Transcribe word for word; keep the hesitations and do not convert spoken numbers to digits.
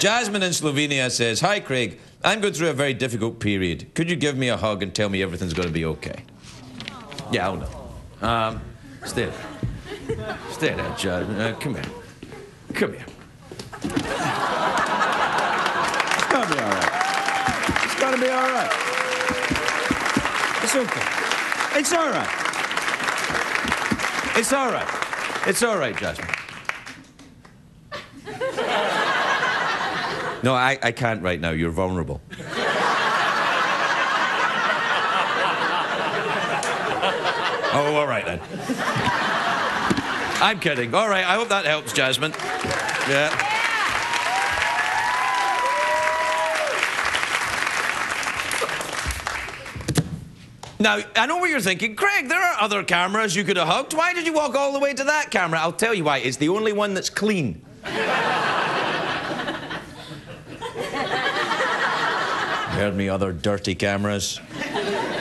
Jasmine in Slovenia says, "Hi, Craig. I'm going through a very difficult period. Could you give me a hug and tell me everything's going to be okay?" Yeah, I'll know. Um, stay there. Stay there, Jasmine. Uh, come here. Come here. It's gotta be all right. It's gotta be all right. It's okay. It's all right. It's all right. It's all right, Jasmine. No, I, I can't right now. You're vulnerable. Oh, all right, then. I'm kidding. All right, I hope that helps, Jasmine. Yeah. Now, I know what you're thinking. Craig, there are other cameras you could have hugged. Why did you walk all the way to that camera? I'll tell you why. It's the only one that's clean. Heard me, other dirty cameras.